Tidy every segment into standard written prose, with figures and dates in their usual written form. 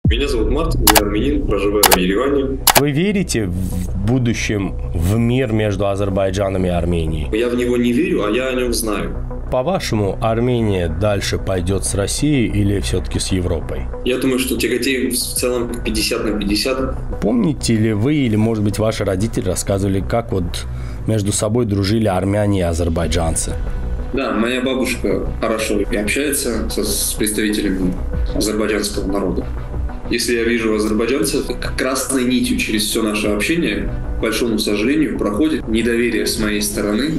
Меня зовут Мартин, я армянин, проживаю в Ереване. Вы верите в будущем в мир между Азербайджаном и Арменией? Я в него не верю, а я о нем знаю. По-вашему, Армения дальше пойдет с Россией или все-таки с Европой? Я думаю, что тяготеем в целом 50/50. Помните ли вы или, может быть, ваши родители рассказывали, как вот между собой дружили армяне и азербайджанцы? Да, моя бабушка хорошо общается с представителями азербайджанского народа. Если я вижу азербайджанцев, красной нитью через все наше общение, к большому сожалению, проходит недоверие с моей стороны.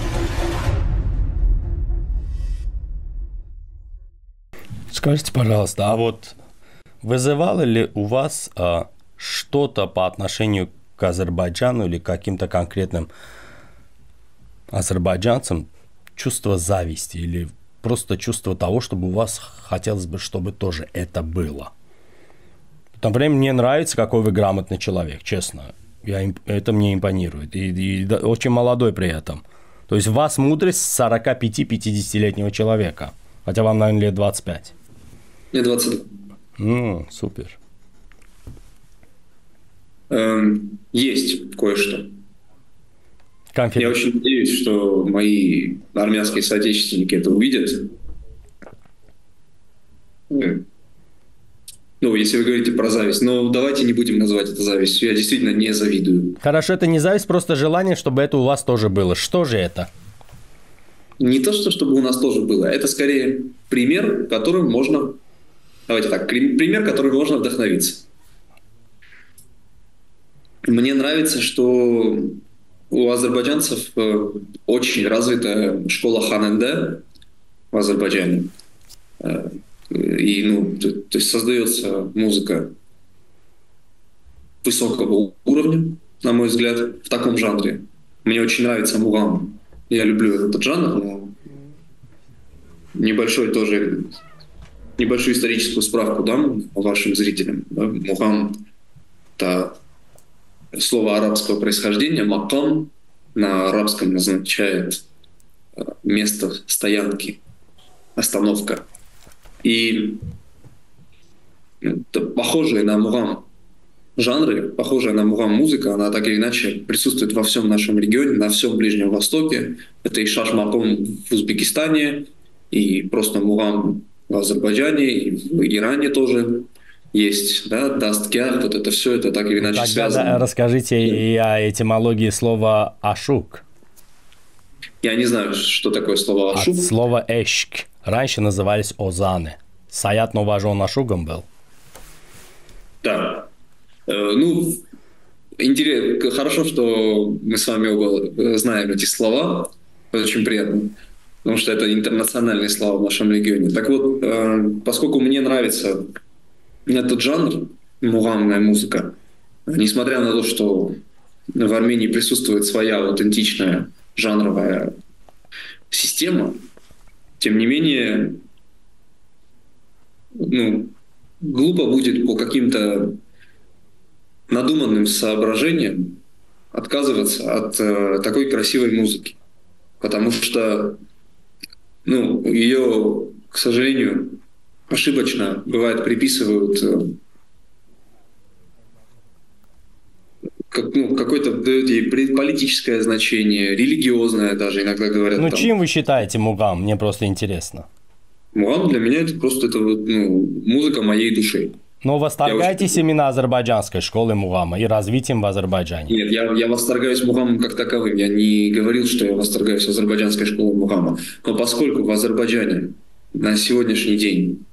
Скажите, пожалуйста, а вот вызывало ли у вас что-то по отношению к Азербайджану или к каким-то конкретным азербайджанцам чувство зависти или просто чувство того, чтобы у вас хотелось бы, чтобы тоже это было? Например, мне нравится, какой вы грамотный человек, честно. Это мне импонирует. И очень молодой при этом. То есть у вас мудрость 45-50-летнего человека. Хотя вам, наверное, лет 25. Мне 22. Супер. Есть кое-что. Я очень надеюсь, что мои армянские соотечественники это увидят. Если вы говорите про зависть. Но давайте не будем называть это завистью. Я действительно не завидую. Хорошо, это не зависть, просто желание, чтобы это у вас тоже было. Что же это? Не то, чтобы у нас тоже было. Это скорее пример, которым можно... Давайте так. Пример, которым можно вдохновиться. Мне нравится, что у азербайджанцев очень развитая школа Ханенде в Азербайджане. И, то есть создается музыка высокого уровня, на мой взгляд, в таком жанре. Мне очень нравится мугам. Я люблю этот жанр, но небольшую историческую справку дам вашим зрителям. Да? Мугам – это слово арабского происхождения. Макам на арабском означает место стоянки, остановка. И похожие на мугам жанры, похожая на мугам музыка, она так или иначе присутствует во всем нашем регионе, на всем Ближнем Востоке. Это и шаш-маком в Узбекистане, и просто мугам в Азербайджане, и в Иране тоже есть, да, дасткяр, вот это все, это так или иначе связано. Тогда расскажите и о этимологии слова «ашук». Я не знаю, что такое слово «ашук». От слова «эшк». Раньше назывались озаны. Саят Новажон ашугом был. Да. Интересно, хорошо, что мы с вами оба знаем эти слова. Это очень приятно, потому что это интернациональные слова в нашем регионе. Так вот, поскольку мне нравится этот жанр, мугамная музыка, несмотря на то, что в Армении присутствует своя аутентичная жанровая система, тем не менее, глупо будет по каким-то надуманным соображениям отказываться от такой красивой музыки. Потому что ее, к сожалению, ошибочно, бывает, приписывают какое-то дают ей политическое значение, религиозное даже иногда говорят. Чем вы считаете мугам? Мне просто интересно. Мугам для меня это просто музыка моей души. Но восторгаетесь именно азербайджанской школой мугама и развитием в Азербайджане? Нет, я восторгаюсь мугамом как таковым. Я не говорил, что я восторгаюсь азербайджанской школой мугама. Но поскольку в Азербайджане на сегодняшний день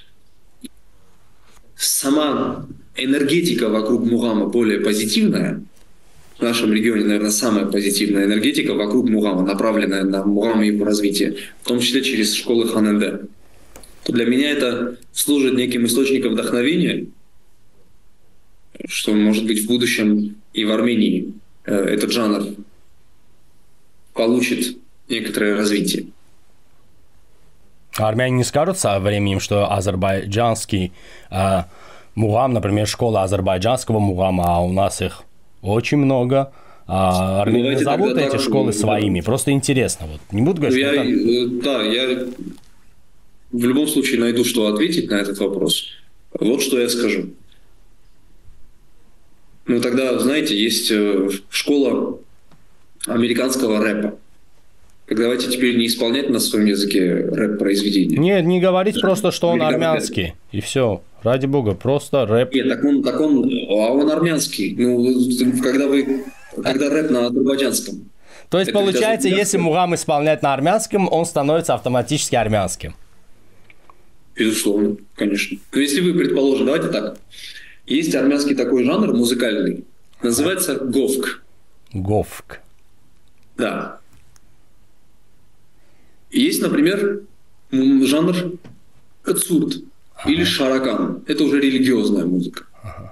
сама энергетика вокруг мугама более позитивная, в нашем регионе, наверное, самая позитивная энергетика вокруг мугама, направленная на мугам и его развитие, в том числе через школы Ханенде, то для меня это служит неким источником вдохновения, что, может быть, в будущем и в Армении этот жанр получит некоторое развитие. Армяне не скажут со временем, что азербайджанский мугам, например, школа азербайджанского мугама, а у нас их очень много. Армяне зовут эти школы своими. Просто интересно. Вот. Не буду говорить, я в любом случае найду, что ответить на этот вопрос. Вот что я скажу. Ну, тогда, знаете, есть школа американского рэпа. Так давайте теперь не исполнять на своем языке рэп-произведения. Нет, не говорить просто, что он армянский, и все. Ради бога, просто рэп. Нет, он армянский. Ну, когда рэп на азербайджанском. То есть, получается, если Мугам исполняет на армянском, он становится автоматически армянским. Безусловно, конечно. Но если вы, предположим, давайте так. Есть армянский такой жанр музыкальный. Называется говк. Говк. Да. Есть, например, жанр кацурт или шаракан. Это уже религиозная музыка.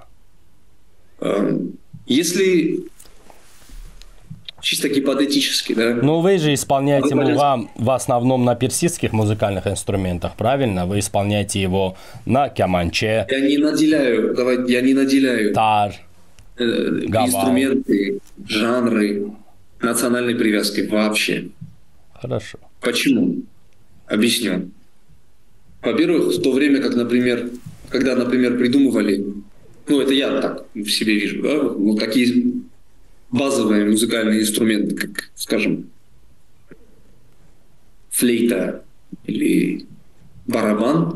Если чисто гипотетически, да? Ну, вы же исполняете Мугам в основном на персидских музыкальных инструментах, правильно? Вы исполняете его на кеманче. Я не наделяю тар, инструменты, жанры национальной привязкой вообще. Хорошо. Почему? Объясню. Во-первых, в то время, когда, например, придумывали, ну, это я так в себе вижу, да, вот такие базовые музыкальные инструменты, как, скажем, флейта или барабан.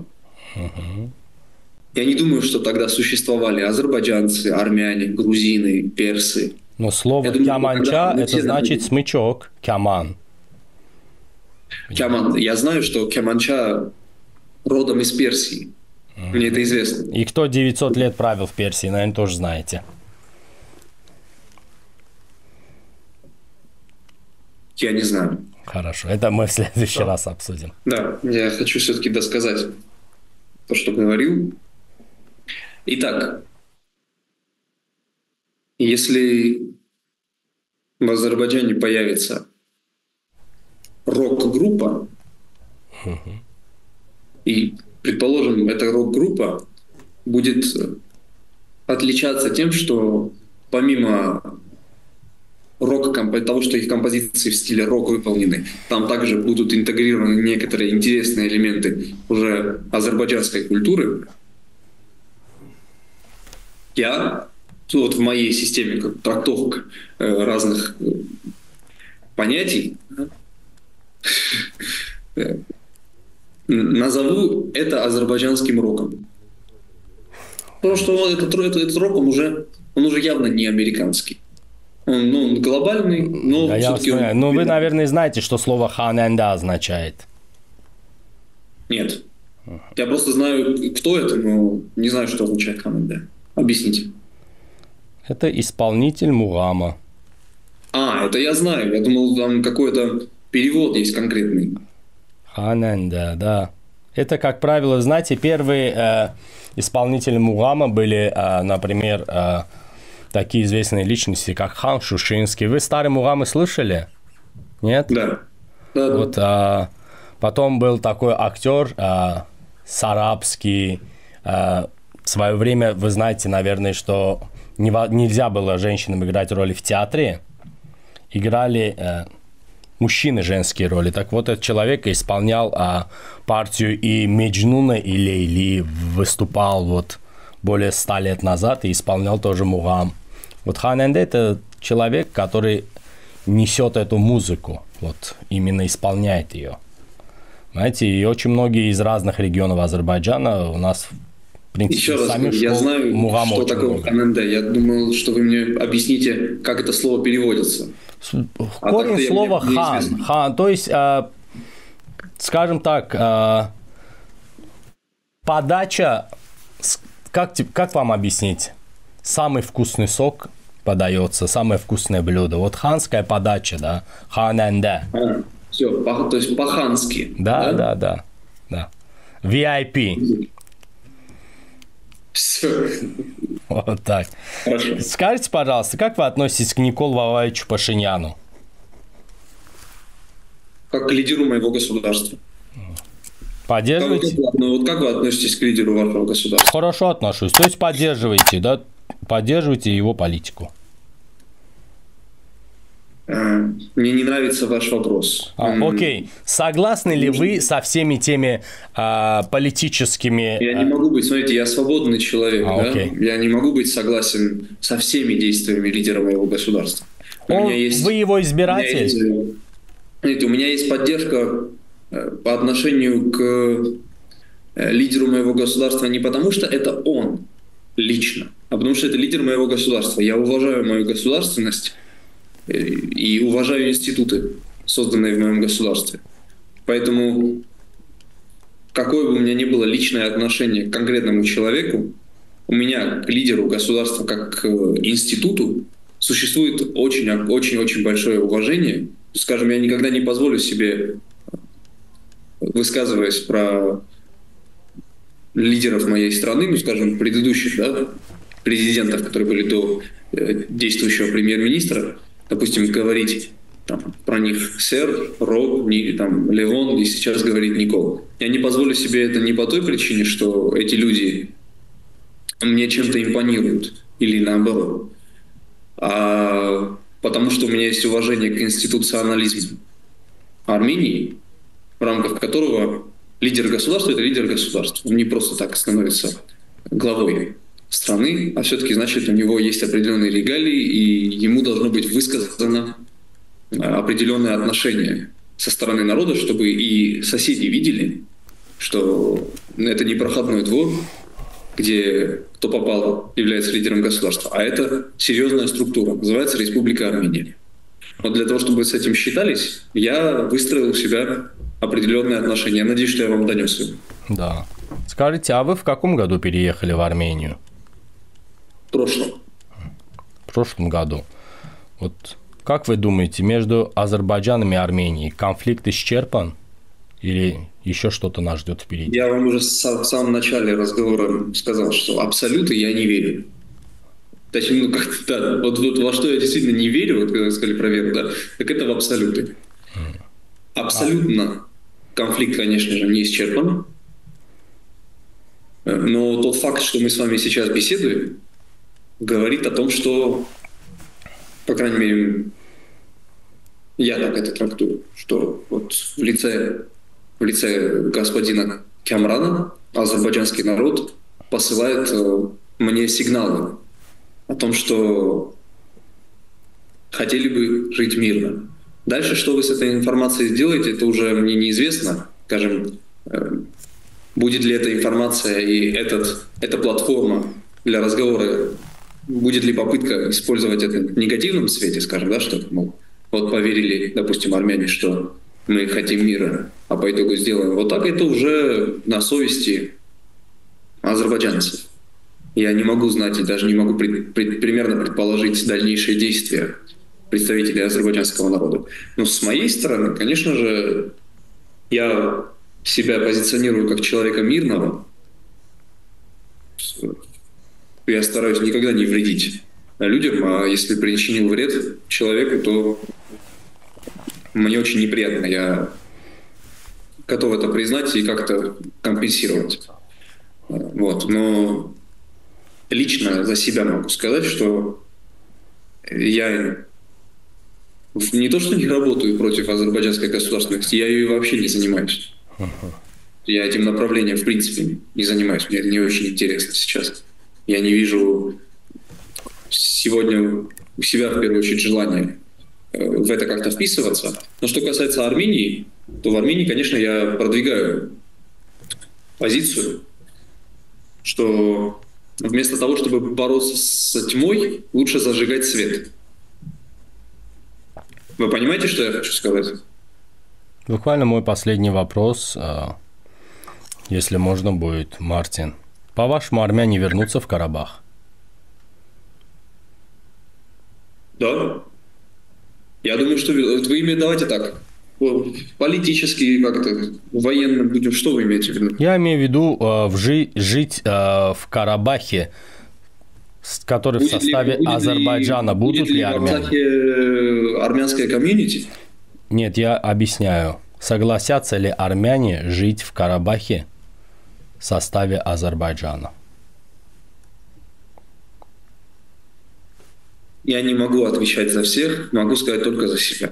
Я не думаю, что тогда существовали азербайджанцы, армяне, грузины, персы. Но слово кяманча это значит смычок, кяман. Кяман. Я знаю, что кяманча родом из Персии. Мне это известно. И кто 900 лет правил в Персии, наверное, тоже знаете. Я не знаю. Хорошо, это мы в следующий раз обсудим. Да, я хочу все-таки досказать то, что говорил. Итак, если в Азербайджане появится рок-группа, и, предположим, эта рок-группа будет отличаться тем, что помимо того, что их композиции в стиле рок выполнены, там также будут интегрированы некоторые интересные элементы уже азербайджанской культуры. Я вот в моей системе как трактовок разных понятий назову это азербайджанским роком. Потому что этот рок, он уже явно не американский. Он глобальный, но все-таки... Ну, вы, наверное, знаете, что слово «ханенда» означает. Нет. Я просто знаю, кто это, но не знаю, что означает «ханенда». Объясните. Это исполнитель Мугама. Это я знаю. Я думал, там какой-то перевод есть конкретный. Ханенда, да. Это, как правило, знаете, первые исполнители Мугама были, например, такие известные личности, как хан Шушинский. Вы старые Мугамы слышали? Нет? Да. Вот, потом был такой актер Сарабский. В свое время, вы знаете, наверное, что нельзя было женщинам играть роли в театре. Играли мужчины женские роли. Так вот, этот человек исполнял партию и Меджнуна, и Лейли, выступал вот более 100 лет назад и исполнял тоже Мугам. Вот ханенде – это человек, который несет эту музыку, вот именно исполняет ее. Знаете, и очень многие из разных регионов Азербайджана у нас, в принципе, еще раз, я знаю, Мугам что такое ханенде. Я думал, что вы мне объясните, как это слово переводится. Корень слова хан, то есть, скажем так, подача, как вам объяснить? Самый вкусный сок подается, самое вкусное блюдо. Вот ханская подача, да, ханенде. Все, то есть по-хански. Да. VIP. Все. Вот так. Хорошо. Скажите, пожалуйста, как вы относитесь к Николу Воваевичу Пашиняну? Как к лидеру моего государства. Поддерживаете? Вот как вы относитесь к лидеру вашего государства? Хорошо отношусь. То есть поддерживаете, да? Поддерживаете его политику. Мне не нравится ваш вопрос. Окей. Согласны ли вы со всеми теми политическими... Я не могу быть, смотрите, я свободный человек, да? Окей. Я не могу быть согласен со всеми действиями лидера моего государства. Вы его избиратель? Знаете, у меня есть поддержка по отношению к лидеру моего государства не потому, что это он лично, а потому что это лидер моего государства. Я уважаю мою государственность и уважаю институты, созданные в моем государстве. Поэтому, какое бы у меня ни было личное отношение к конкретному человеку, у меня к лидеру государства как к институту существует очень-очень большое уважение. Скажем, я никогда не позволю себе, высказываясь про лидеров моей страны, ну, скажем, предыдущих, да, президентов, которые были до действующего премьер-министра, допустим, говорить там, про них сэр, Роб, там, Левон, и сейчас говорит Никол. Я не позволю себе это не по той причине, что эти люди мне чем-то импонируют, или наоборот, а потому что у меня есть уважение к институционализму Армении, в рамках которого лидер государства – это лидер государства. Он не просто так становится главой страны, а все-таки, значит, у него есть определенные регалии, и ему должно быть высказано определенное отношение со стороны народа, чтобы и соседи видели, что это не проходной двор, где кто попал является лидером государства, а это серьезная структура, называется Республика Армения. Вот для того, чтобы вы с этим считались, я выстроил у себя определенные отношения. Я надеюсь, что я вам донес их. Да. Скажите, а вы в каком году переехали в Армению? В прошлом. В прошлом году. Вот как вы думаете, между Азербайджаном и Арменией конфликт исчерпан? Или еще что-то нас ждет впереди? Я вам уже в самом начале разговора сказал, что абсолюты я не верю. Точнее, ну как-то, да, вот во что я действительно не верю, вот когда вы сказали про веру, да, так это в абсолюты. Абсолютно конфликт, конечно же, не исчерпан. Но тот факт, что мы с вами сейчас беседуем, говорит о том, что, по крайней мере, я так это трактую, что вот в лице господина Камрана азербайджанский народ посылает мне сигналы о том, что хотели бы жить мирно. Дальше, что вы с этой информацией сделаете, это уже мне неизвестно. Скажем, будет ли эта информация и эта платформа для разговора, будет ли попытка использовать это в негативном свете, скажем, да, что, мол, вот поверили, допустим, армяне, что мы хотим мира, а по итогу сделаем вот так, это уже на совести азербайджанцев. Я не могу знать и даже не могу примерно предположить дальнейшие действия представителей азербайджанского народа. Но с моей стороны, конечно же, я себя позиционирую как человека мирного. Я стараюсь никогда не вредить людям, а если причинил вред человеку, то мне очень неприятно. Я готов это признать и как-то компенсировать. Вот. Но лично за себя могу сказать, что я не то, что не работаю против азербайджанской государственности, я ее вообще не занимаюсь. Я этим направлением в принципе не занимаюсь. Мне это не очень интересно сейчас. Я не вижу сегодня у себя, в первую очередь, желания в это как-то вписываться. Но что касается Армении, то в Армении, конечно, я продвигаю позицию, что вместо того, чтобы бороться с тьмой, лучше зажигать свет. Вы понимаете, что я хочу сказать? Буквально мой последний вопрос, если можно будет, Мартин. По-вашему, армяне вернутся в Карабах? Да. Я думаю, что вы имеете, давайте так, политически как-то, военно будем, что вы имеете в виду? Я имею в виду жить в Карабахе, который в составе Азербайджана. Будут ли армяне? Будет ли армянская комьюнити? Нет, я объясняю. Согласятся ли армяне жить в Карабахе в составе Азербайджана? Я не могу отвечать за всех, могу сказать только за себя.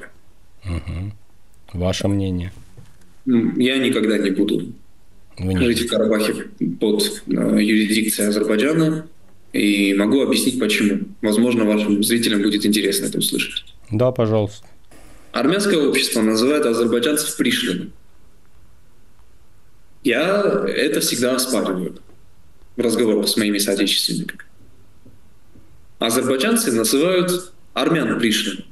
Ваше мнение? Я никогда не буду жить в Карабахе под юрисдикцией Азербайджана, и могу объяснить почему. Возможно, вашим зрителям будет интересно это услышать. Да, пожалуйста. Армянское общество называет азербайджанцев пришлыми. Я это всегда оспариваю в разговорах с моими соотечественниками. Азербайджанцы называют армян пришлыми.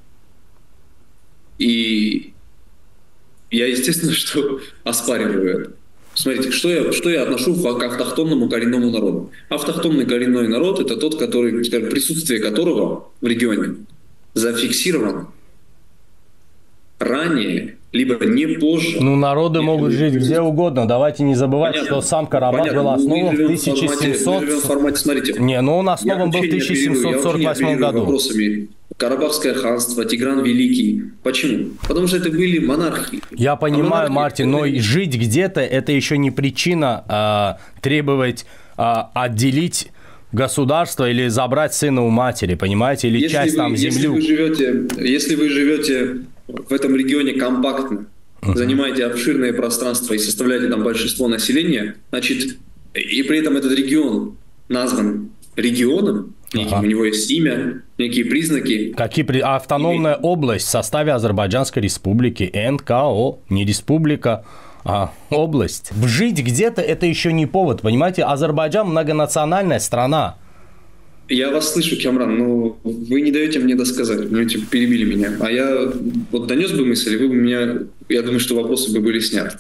И я, естественно, что оспариваю это. Смотрите, что я отношу к автохтонному коренному народу. Автохтонный коренной народ – это тот, который, скажем, присутствие которого в регионе зафиксировано ранее, либо не позже. Ну, народы могут жить где угодно. Давайте не забывать, что сам Карабах был основан в 1700... Смотрите. Не, ну он основан был в 1748 году. Вопросами. Карабахское ханство, Тигран Великий. Почему? Потому что это были монархии. Я понимаю, Мартин, но жить где-то – это еще не причина требовать отделить государство или забрать сына у матери, понимаете, или часть там землю. Если вы живете в этом регионе компактно, занимаете обширное пространство и составляете там большинство населения, значит, и при этом этот регион назван регионом, у него есть имя, некие признаки. Автономная область в составе Азербайджанской республики, НКО, не республика, а область. Жить где-то это еще не повод, понимаете? Азербайджан многонациональная страна. Я вас слышу, Камран, но вы не даете мне досказать, перебили меня. А я вот донес бы мысль, и вы бы меня, я думаю, что вопросы бы были сняты.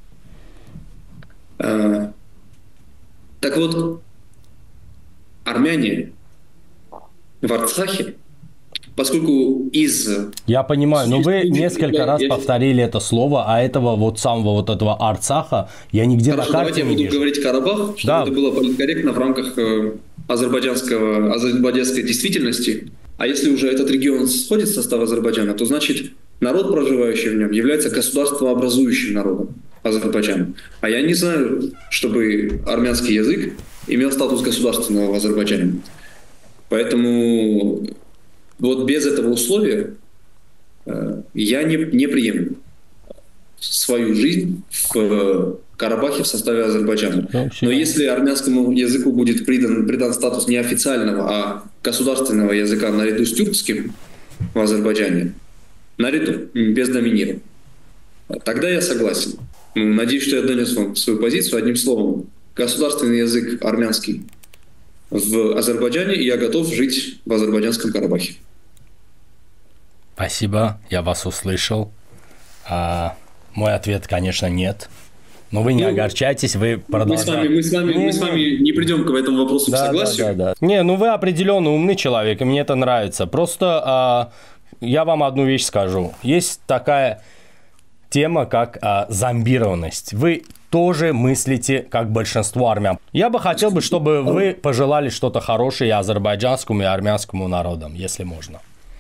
Так вот, армяне в Арцахе, поскольку Я понимаю, но вы несколько раз повторили это слово, а этого вот самого вот этого Арцаха я нигде на карте не вижу. Давайте я буду говорить Карабах, чтобы это было политкорректно в рамках азербайджанской действительности. А если уже этот регион сходит в состав Азербайджана, то значит народ, проживающий в нем, является государствообразующим народом Азербайджана. А я не знаю, чтобы армянский язык имел статус государственного в Азербайджане. Поэтому вот без этого условия я не приемлю свою жизнь в Карабахе в составе Азербайджана. Но если армянскому языку будет придан статус не официального, а государственного языка наряду с тюркским в Азербайджане, наряду, без доминирования, тогда я согласен. Надеюсь, что я донес вам свою позицию одним словом. Государственный язык армянский в Азербайджане, и я готов жить в азербайджанском Карабахе. Спасибо, я вас услышал. Мой ответ, конечно, нет. Но вы не огорчайтесь, вы продолжаете. Мы с вами не придем к этому вопросу к согласию. Да. Не, ну вы определенно умный человек, и мне это нравится. Просто я вам одну вещь скажу. Есть такая тема, как зомбированность. Вы тоже мыслите, как большинство армян. Я бы хотел, чтобы вы пожелали что-то хорошее и азербайджанскому, и армянскому народам, если можно.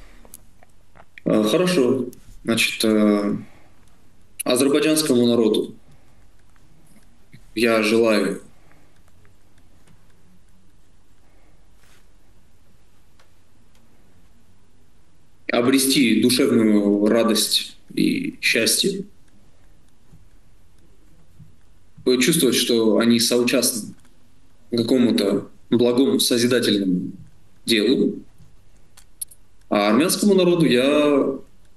Хорошо. Значит, азербайджанскому народу я желаю обрести душевную радость и счастье, чувствовать, что они соучастны какому-то благому созидательному делу. А армянскому народу я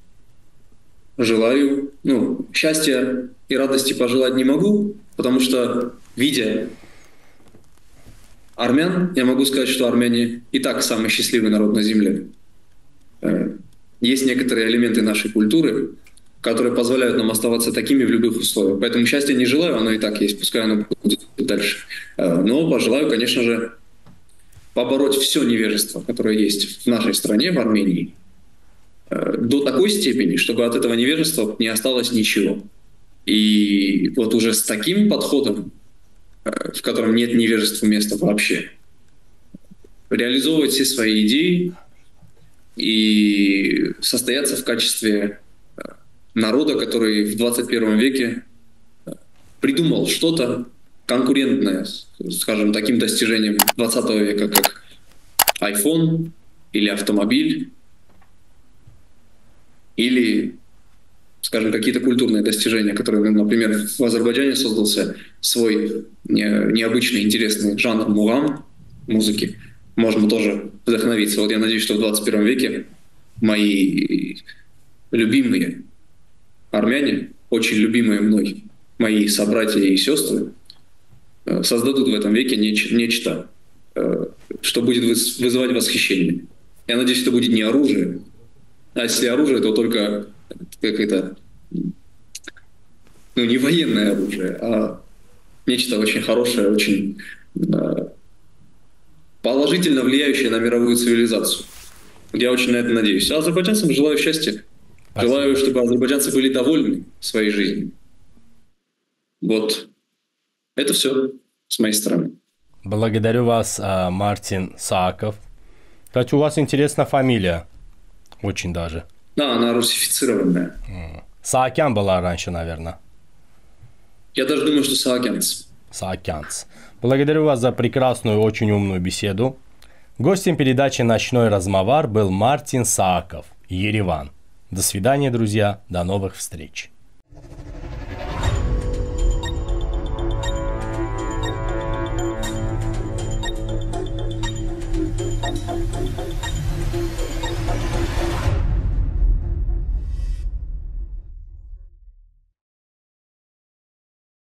желаю, счастья и радости пожелать не могу, потому что, видя армян, я могу сказать, что армяне и так самый счастливый народ на земле. Есть некоторые элементы нашей культуры, которые позволяют нам оставаться такими в любых условиях. Поэтому счастья не желаю, оно и так есть, пускай оно будет дальше. Но пожелаю, конечно же, побороть все невежество, которое есть в нашей стране, в Армении, до такой степени, чтобы от этого невежества не осталось ничего. И вот уже с таким подходом, в котором нет невежества места вообще, реализовывать все свои идеи и состояться в качестве народа, который в 21 веке придумал что-то конкурентное, скажем, таким достижением 20 века, как iPhone, или автомобиль, или, скажем, какие-то культурные достижения, которые, например, в Азербайджане создался свой необычный, интересный жанр мугам музыки. Можно тоже вдохновиться. Вот я надеюсь, что в 21 веке мои любимые армяне, очень любимые мной, мои собратья и сестры, создадут в этом веке нечто, что будет вызывать восхищение. Я надеюсь, это будет не оружие, а если оружие, то только как не военное оружие, а нечто очень хорошее, очень положительно влияющее на мировую цивилизацию. Я очень на это надеюсь. А азербайджанцам желаю счастья. Спасибо. Желаю, чтобы азербайджанцы были довольны своей жизнью. Вот. Это все с моей стороны. Благодарю вас, Мартин Сааков. Кстати, у вас интересная фамилия. Очень даже. Да, она русифицированная. Саакян была раньше, наверное. Я даже думаю, что Саакянц. Саакянц. Благодарю вас за прекрасную, очень умную беседу. Гостем передачи «Ночной размовар» был Мартин Сааков, Ереван. До свидания, друзья. До новых встреч.